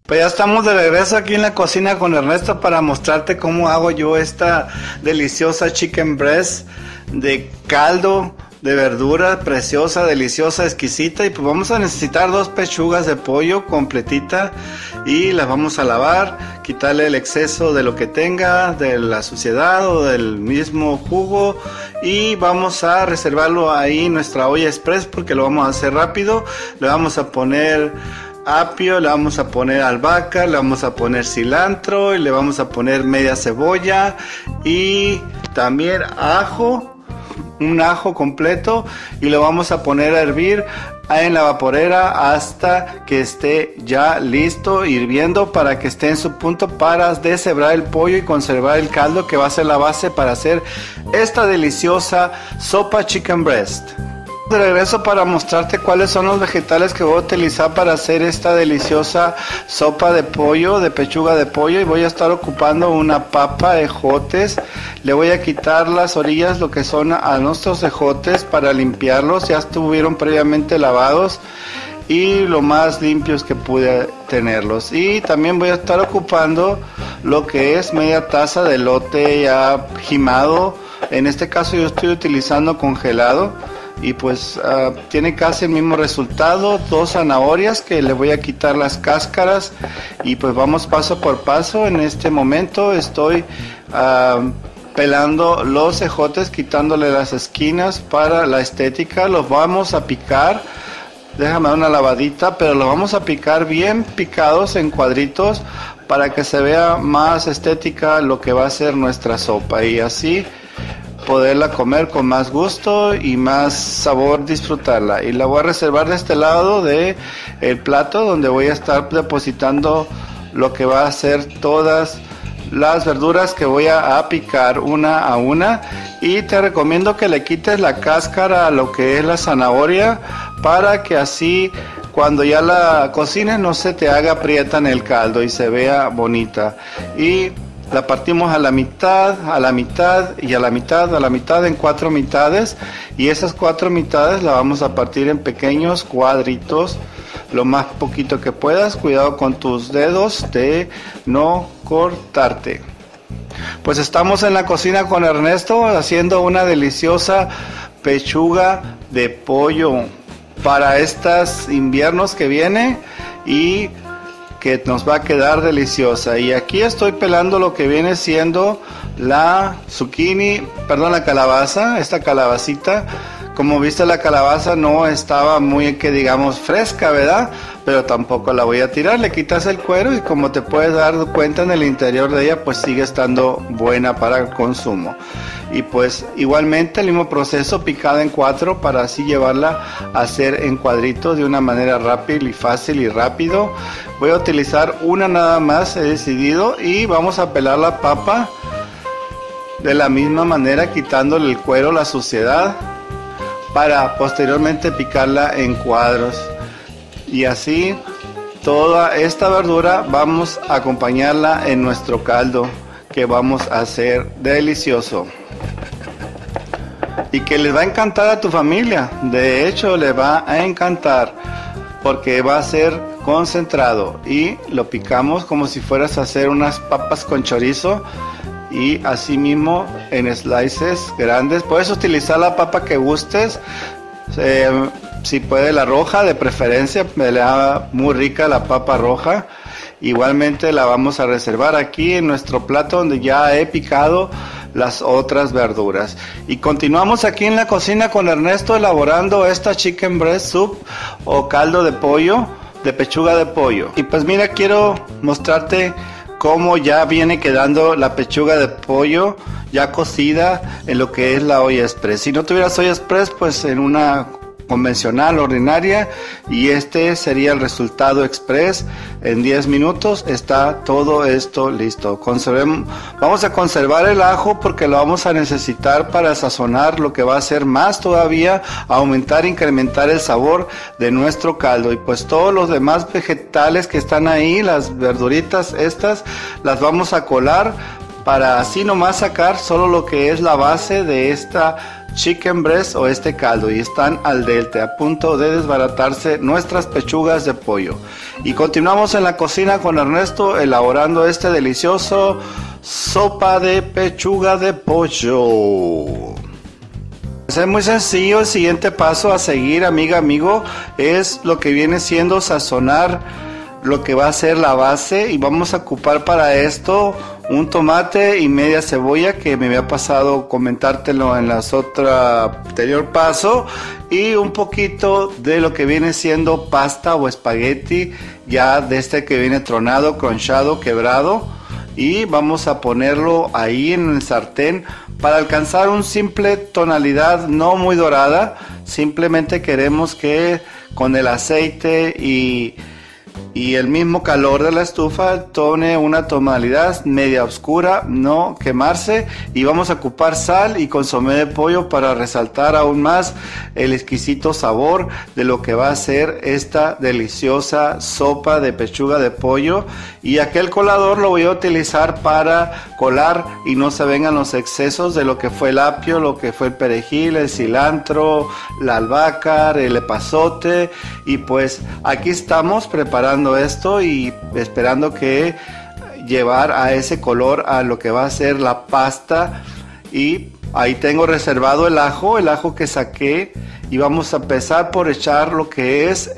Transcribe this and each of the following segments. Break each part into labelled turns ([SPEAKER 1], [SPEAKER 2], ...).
[SPEAKER 1] Pues ya estamos de regreso aquí en la cocina con Ernesto para mostrarte cómo hago yo esta deliciosa chicken breast de caldo de verdura, preciosa, deliciosa, exquisita. Y pues vamos a necesitar 2 pechugas de pollo completita y las vamos a lavar, quitarle el exceso de lo que tenga, de la suciedad o del mismo jugo, y vamos a reservarlo ahí en nuestra olla express porque lo vamos a hacer rápido. Le vamos a poner apio, le vamos a poner albahaca, le vamos a poner cilantro y le vamos a poner media cebolla y también ajo, un ajo completo, y lo vamos a poner a hervir en la vaporera hasta que esté ya listo, hirviendo, para que esté en su punto para deshebrar el pollo y conservar el caldo que va a ser la base para hacer esta deliciosa sopa chicken breast. De regreso para mostrarte cuáles son los vegetales que voy a utilizar para hacer esta deliciosa sopa de pollo, de pechuga de pollo. Y voy a estar ocupando una papa, ejotes. Le voy a quitar las orillas, lo que son a nuestros ejotes, para limpiarlos. Ya estuvieron previamente lavados y lo más limpios que pude tenerlos. Y también voy a estar ocupando lo que es media taza de elote ya jimado. En este caso yo estoy utilizando congelado. Y pues tiene casi el mismo resultado. 2 zanahorias que le voy a quitar las cáscaras, y pues vamos paso por paso. En este momento estoy pelando los ejotes, quitándole las esquinas para la estética. Los vamos a picar, déjame dar una lavadita, pero los vamos a picar bien picados en cuadritos para que se vea más estética lo que va a ser nuestra sopa, y así poderla comer con más gusto y más sabor, disfrutarla. Y la voy a reservar de este lado de el plato, donde voy a estar depositando lo que va a ser todas las verduras que voy a picar una a una. Y te recomiendo que le quites la cáscara a lo que es la zanahoria, para que así cuando ya la cocines no se te haga prieta en el caldo y se vea bonita. Y la partimos a la mitad, a la mitad y a la mitad, a la mitad, en 4 mitades, y esas 4 mitades la vamos a partir en pequeños cuadritos, lo más poquito que puedas. Cuidado con tus dedos de no cortarte. Pues estamos en la cocina con Ernesto haciendo una deliciosa pechuga de pollo para estos inviernos que viene, y que nos va a quedar deliciosa. Y aquí estoy pelando lo que viene siendo la zucchini, perdón, la calabaza, esta calabacita. Como viste, la calabaza no estaba muy, que digamos, fresca, ¿verdad? Pero tampoco la voy a tirar. Le quitas el cuero y, como te puedes dar cuenta, en el interior de ella pues sigue estando buena para el consumo. Y pues igualmente el mismo proceso, picada en 4 para así llevarla a hacer en cuadritos de una manera rápida y fácil y rápido. Voy a utilizar una nada más, he decidido, y vamos a pelar la papa de la misma manera, quitándole el cuero, la suciedad, para posteriormente picarla en cuadros. Y así toda esta verdura vamos a acompañarla en nuestro caldo que vamos a hacer delicioso y que les va a encantar a tu familia. De hecho, le va a encantar porque va a ser concentrado, y lo picamos como si fueras a hacer unas papas con chorizo, y así mismo en slices grandes. Puedes utilizar la papa que gustes, si puede la roja de preferencia, me le da muy rica la papa roja. Igualmente la vamos a reservar aquí en nuestro plato donde ya he picado las otras verduras. Y continuamos aquí en la cocina con Ernesto elaborando esta chicken breast soup o caldo de pollo, de pechuga de pollo. Y pues mira, quiero mostrarte cómo ya viene quedando la pechuga de pollo ya cocida en lo que es la olla express. Si no tuvieras olla express, pues en una convencional, ordinaria, y este sería el resultado express. En 10 minutos está todo esto listo. Vamos a conservar el ajo porque lo vamos a necesitar para sazonar, lo que va a hacer más todavía, aumentar, incrementar el sabor de nuestro caldo. Y pues todos los demás vegetales que están ahí, las verduritas estas, las vamos a colar para así nomás sacar solo lo que es la base de esta chicken breast o este caldo, y están al dente, a punto de desbaratarse nuestras pechugas de pollo. Y continuamos en la cocina con Ernesto elaborando este delicioso sopa de pechuga de pollo. Es muy sencillo. El siguiente paso a seguir, amiga, amigo, es lo que viene siendo sazonar lo que va a ser la base, y vamos a ocupar para esto un tomate y media cebolla, que me había pasado comentártelo en las otras anterior paso, y un poquito de lo que viene siendo pasta o espagueti, ya de este que viene tronado, cronchado, quebrado, y vamos a ponerlo ahí en el sartén para alcanzar un simple tonalidad no muy dorada. Simplemente queremos que con el aceite y el mismo calor de la estufa tome una tonalidad media oscura, no quemarse. Y vamos a ocupar sal y consomé de pollo para resaltar aún más el exquisito sabor de lo que va a ser esta deliciosa sopa de pechuga de pollo. Y aquel colador lo voy a utilizar para colar y no se vengan los excesos de lo que fue el apio, lo que fue el perejil, el cilantro, la albahaca, el epazote. Y pues aquí estamos preparando esto y esperando que llevar a ese color a lo que va a ser la pasta. Y ahí tengo reservado el ajo que saqué, y vamos a empezar por echar lo que es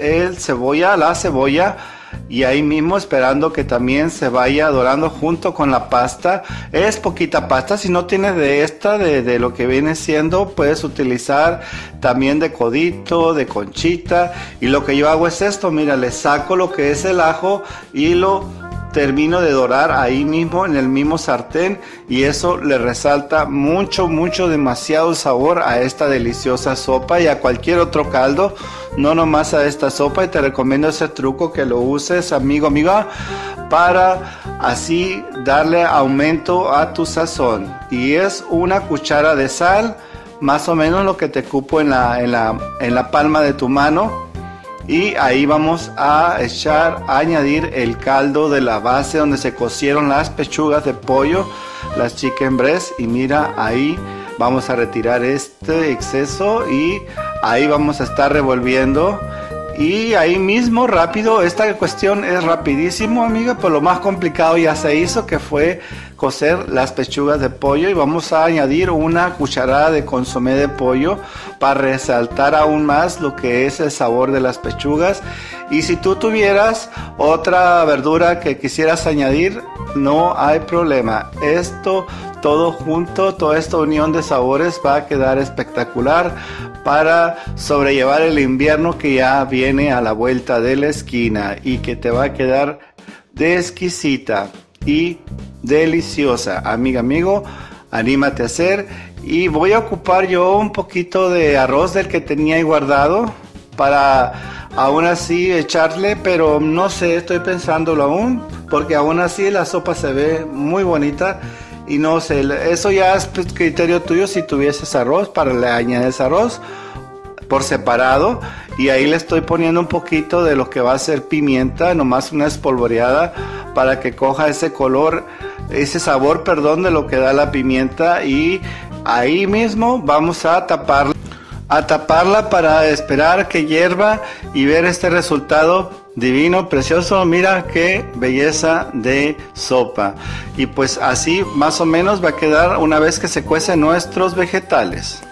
[SPEAKER 1] la cebolla, y ahí mismo esperando que también se vaya dorando junto con la pasta. Es poquita pasta, si no tienes de esta, de lo que viene siendo, puedes utilizar también de codito, de conchita. Y lo que yo hago es esto, mira, le saco lo que es el ajo y lo termino de dorar ahí mismo en el mismo sartén, y eso le resalta mucho, demasiado sabor a esta deliciosa sopa y a cualquier otro caldo, no nomás a esta sopa. Y te recomiendo ese truco, que lo uses, amigo, amiga, para así darle aumento a tu sazón. Y es una cuchara de sal, más o menos lo que te cupo en la palma de tu mano. Y ahí vamos a añadir el caldo de la base donde se cocieron las pechugas de pollo, las chicken breast. Y mira, ahí vamos a retirar este exceso y ahí vamos a estar revolviendo. Y ahí mismo rápido, esta cuestión es rapidísimo, amiga, pero lo más complicado ya se hizo, que fue cocer las pechugas de pollo. Y vamos a añadir una cucharada de consomé de pollo para resaltar aún más lo que es el sabor de las pechugas. Y si tú tuvieras otra verdura que quisieras añadir, no hay problema. Esto todo junto, toda esta unión de sabores va a quedar espectacular para sobrellevar el invierno que ya viene a la vuelta de la esquina, y que te va a quedar de exquisita y deliciosa. Amiga, amigo, anímate a hacer. Y voy a ocupar yo un poquito de arroz del que tenía ahí guardado para aún así echarle, pero no sé, estoy pensándolo aún, porque aún así la sopa se ve muy bonita. Y no sé, eso ya es criterio tuyo, si tuvieses arroz, para le añades arroz por separado. Y ahí le estoy poniendo un poquito de lo que va a ser pimienta, nomás una espolvoreada, para que coja ese color, ese sabor, perdón, de lo que da la pimienta. Y ahí mismo vamos a taparla para esperar que hierva y ver este resultado divino, precioso. Mira qué belleza de sopa. Y pues así más o menos va a quedar una vez que se cuecen nuestros vegetales.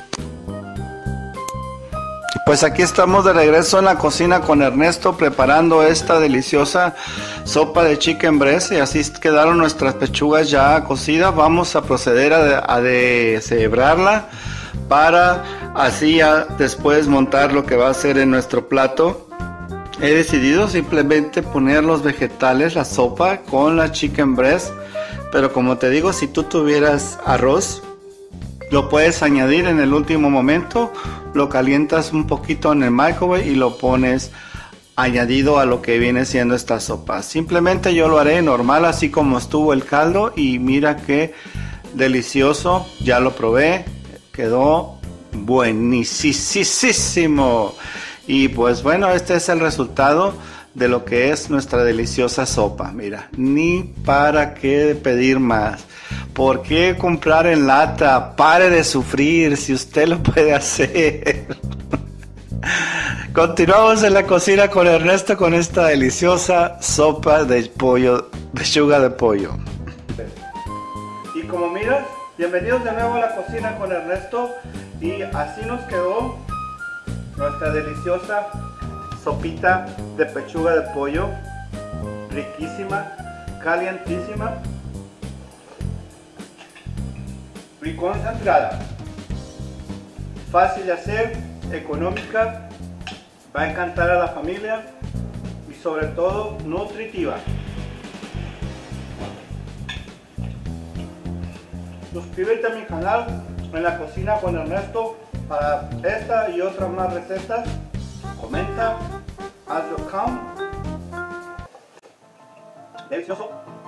[SPEAKER 1] Pues aquí estamos de regreso en la cocina con Ernesto, preparando esta deliciosa sopa de chicken breast. Y así quedaron nuestras pechugas ya cocidas. Vamos a proceder a deshebrarla para así ya después montar lo que va a ser en nuestro plato. He decidido simplemente poner los vegetales, la sopa con la chicken breast, pero como te digo, si tú tuvieras arroz, lo puedes añadir en el último momento, lo calientas un poquito en el microwave y lo pones añadido a lo que viene siendo esta sopa. Simplemente yo lo haré normal, así como estuvo el caldo, y mira qué delicioso, ya lo probé, quedó buenísimo. Y pues bueno, este es el resultado de lo que es nuestra deliciosa sopa. Mira, ni para qué pedir más. ¿Por qué comprar en lata? Pare de sufrir si usted lo puede hacer. Continuamos en la cocina con Ernesto con esta deliciosa sopa de pollo, pechuga de pollo. Y como miras, bienvenidos de nuevo a la cocina con Ernesto. Y así nos quedó nuestra deliciosa sopita de pechuga de pollo, riquísima, calientísima y concentrada. Fácil de hacer, económica, va a encantar a la familia y sobre todo nutritiva. Suscríbete a mi canal en la cocina con Ernesto para esta y otras más recetas. Comenta, haz your count. Delicioso.